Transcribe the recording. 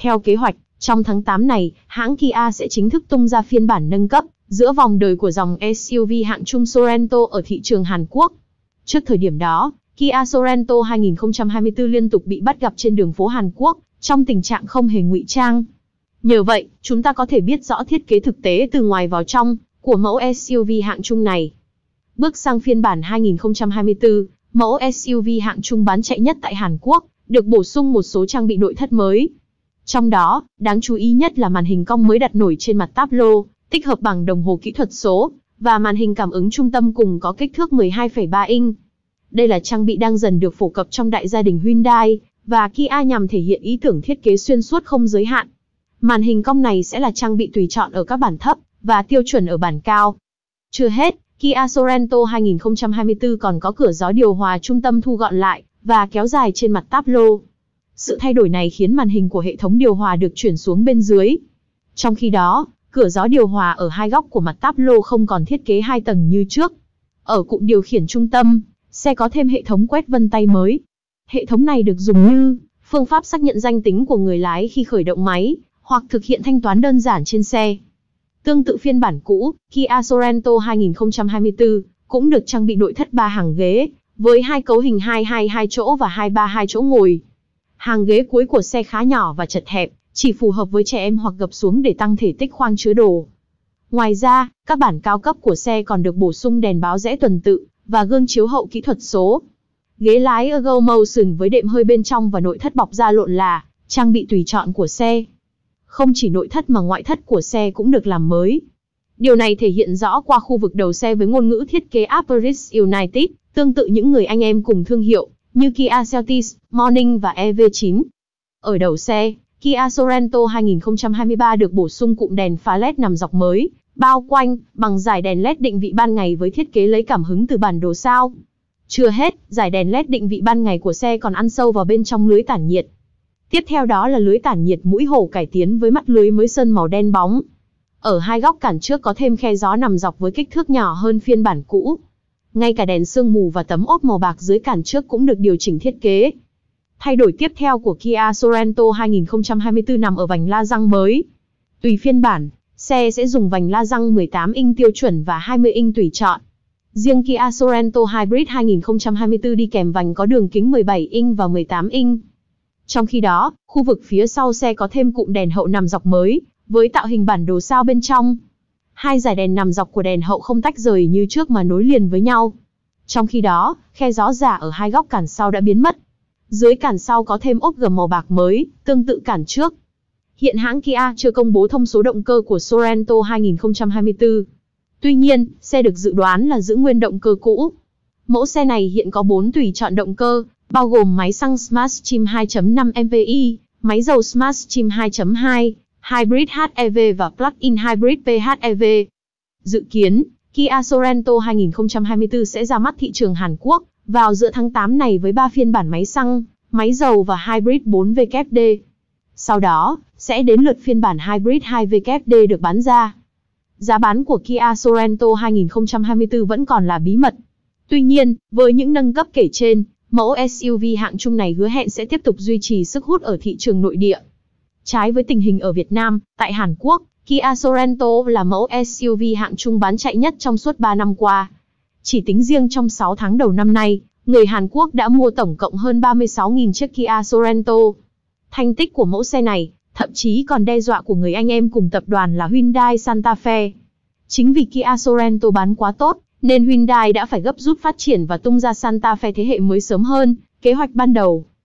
Theo kế hoạch, trong tháng 8 này, hãng Kia sẽ chính thức tung ra phiên bản nâng cấp giữa vòng đời của dòng SUV hạng trung Sorento ở thị trường Hàn Quốc. Trước thời điểm đó, Kia Sorento 2024 liên tục bị bắt gặp trên đường phố Hàn Quốc, trong tình trạng không hề ngụy trang. Nhờ vậy, chúng ta có thể biết rõ thiết kế thực tế từ ngoài vào trong của mẫu SUV hạng trung này. Bước sang phiên bản 2024, mẫu SUV hạng trung bán chạy nhất tại Hàn Quốc, được bổ sung một số trang bị nội thất mới. Trong đó, đáng chú ý nhất là màn hình cong mới đặt nổi trên mặt tablo, tích hợp bảng đồng hồ kỹ thuật số, và màn hình cảm ứng trung tâm cùng có kích thước 12,3 inch. Đây là trang bị đang dần được phổ cập trong đại gia đình Hyundai và Kia nhằm thể hiện ý tưởng thiết kế xuyên suốt không giới hạn. Màn hình cong này sẽ là trang bị tùy chọn ở các bản thấp và tiêu chuẩn ở bản cao. Chưa hết, Kia Sorento 2024 còn có cửa gió điều hòa trung tâm thu gọn lại và kéo dài trên mặt tablo. Sự thay đổi này khiến màn hình của hệ thống điều hòa được chuyển xuống bên dưới. Trong khi đó, cửa gió điều hòa ở hai góc của mặt tablo không còn thiết kế hai tầng như trước. Ở cụm điều khiển trung tâm, xe có thêm hệ thống quét vân tay mới. Hệ thống này được dùng như phương pháp xác nhận danh tính của người lái khi khởi động máy, hoặc thực hiện thanh toán đơn giản trên xe. Tương tự phiên bản cũ, Kia Sorento 2024 cũng được trang bị nội thất 3 hàng ghế, với hai cấu hình 222 chỗ và 232 chỗ ngồi. Hàng ghế cuối của xe khá nhỏ và chật hẹp, chỉ phù hợp với trẻ em hoặc gập xuống để tăng thể tích khoang chứa đồ. Ngoài ra, các bản cao cấp của xe còn được bổ sung đèn báo rẽ tuần tự và gương chiếu hậu kỹ thuật số. Ghế lái Ergo Motion với đệm hơi bên trong và nội thất bọc da lộn là trang bị tùy chọn của xe. Không chỉ nội thất mà ngoại thất của xe cũng được làm mới. Điều này thể hiện rõ qua khu vực đầu xe với ngôn ngữ thiết kế Aperis United, tương tự những người anh em cùng thương hiệu, như Kia Seltos, Morning và EV9. Ở đầu xe, Kia Sorento 2023 được bổ sung cụm đèn pha LED nằm dọc mới, bao quanh, bằng dải đèn LED định vị ban ngày với thiết kế lấy cảm hứng từ bản đồ sao. Chưa hết, dải đèn LED định vị ban ngày của xe còn ăn sâu vào bên trong lưới tản nhiệt. Tiếp theo đó là lưới tản nhiệt mũi hổ cải tiến với mắt lưới mới sơn màu đen bóng. Ở hai góc cản trước có thêm khe gió nằm dọc với kích thước nhỏ hơn phiên bản cũ. Ngay cả đèn sương mù và tấm ốp màu bạc dưới cản trước cũng được điều chỉnh thiết kế. Thay đổi tiếp theo của Kia Sorento 2024 nằm ở vành la răng mới. Tùy phiên bản, xe sẽ dùng vành la răng 18 inch tiêu chuẩn và 20 inch tùy chọn. Riêng Kia Sorento Hybrid 2024 đi kèm vành có đường kính 17 inch và 18 inch. Trong khi đó, khu vực phía sau xe có thêm cụm đèn hậu nằm dọc mới, với tạo hình bản đồ sao bên trong. Hai dải đèn nằm dọc của đèn hậu không tách rời như trước mà nối liền với nhau. Trong khi đó, khe gió giả ở hai góc cản sau đã biến mất. Dưới cản sau có thêm ốp gầm màu bạc mới, tương tự cản trước. Hiện hãng Kia chưa công bố thông số động cơ của Sorento 2024. Tuy nhiên, xe được dự đoán là giữ nguyên động cơ cũ. Mẫu xe này hiện có 4 tùy chọn động cơ, bao gồm máy xăng Smart Stream 2.5 MPI, máy dầu Smart Stream 2.2, Hybrid HEV và Plug-in Hybrid PHEV. Dự kiến, Kia Sorento 2024 sẽ ra mắt thị trường Hàn Quốc vào giữa tháng 8 này với 3 phiên bản máy xăng, máy dầu và Hybrid 4WD. Sau đó, sẽ đến lượt phiên bản Hybrid 2WD được bán ra. Giá bán của Kia Sorento 2024 vẫn còn là bí mật. Tuy nhiên, với những nâng cấp kể trên, mẫu SUV hạng trung này hứa hẹn sẽ tiếp tục duy trì sức hút ở thị trường nội địa. Trái với tình hình ở Việt Nam, tại Hàn Quốc, Kia Sorento là mẫu SUV hạng trung bán chạy nhất trong suốt 3 năm qua. Chỉ tính riêng trong 6 tháng đầu năm nay, người Hàn Quốc đã mua tổng cộng hơn 36.000 chiếc Kia Sorento. Thành tích của mẫu xe này, thậm chí còn đe dọa của người anh em cùng tập đoàn là Hyundai Santa Fe. Chính vì Kia Sorento bán quá tốt, nên Hyundai đã phải gấp rút phát triển và tung ra Santa Fe thế hệ mới sớm hơn kế hoạch ban đầu.